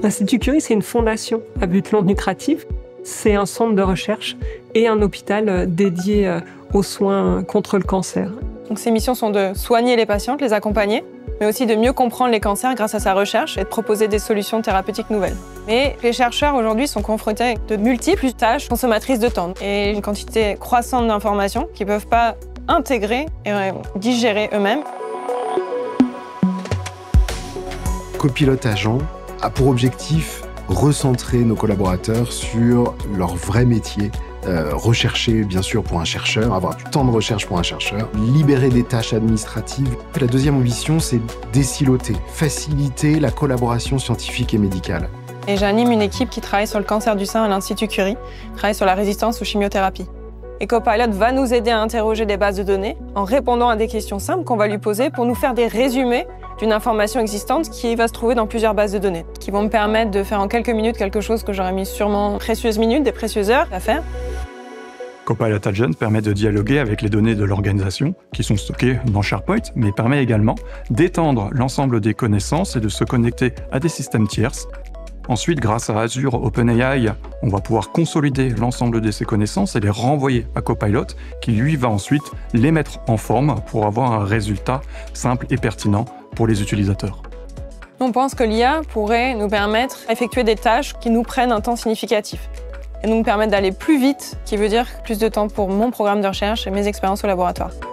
L'Institut Curie, c'est une fondation à but non lucratif. C'est un centre de recherche et un hôpital dédié aux soins contre le cancer. Donc ces missions sont de soigner les patients, de les accompagner, mais aussi de mieux comprendre les cancers grâce à sa recherche et de proposer des solutions thérapeutiques nouvelles. Mais les chercheurs aujourd'hui sont confrontés avec de multiples tâches consommatrices de temps et une quantité croissante d'informations qu'ils ne peuvent pas intégrer et digérer eux-mêmes. Copilote Agent a pour objectif recentrer nos collaborateurs sur leur vrai métier, rechercher bien sûr pour un chercheur, avoir du temps de recherche pour un chercheur, libérer des tâches administratives. La deuxième ambition, c'est d'ésiloter, faciliter la collaboration scientifique et médicale. Et j'anime une équipe qui travaille sur le cancer du sein à l'Institut Curie, travaille sur la résistance aux chimiothérapies. Et Copilot va nous aider à interroger des bases de données en répondant à des questions simples qu'on va lui poser pour nous faire des résumés d'une information existante qui va se trouver dans plusieurs bases de données, qui vont me permettre de faire en quelques minutes quelque chose que j'aurais mis sûrement précieuses minutes, des précieuses heures à faire. Copilot Agent permet de dialoguer avec les données de l'organisation qui sont stockées dans SharePoint, mais permet également d'étendre l'ensemble des connaissances et de se connecter à des systèmes tierces. Ensuite, grâce à Azure OpenAI, on va pouvoir consolider l'ensemble de ces connaissances et les renvoyer à Copilot, qui lui va ensuite les mettre en forme pour avoir un résultat simple et pertinent pour les utilisateurs. On pense que l'IA pourrait nous permettre d'effectuer des tâches qui nous prennent un temps significatif et nous permettre d'aller plus vite, qui veut dire plus de temps pour mon programme de recherche et mes expériences au laboratoire.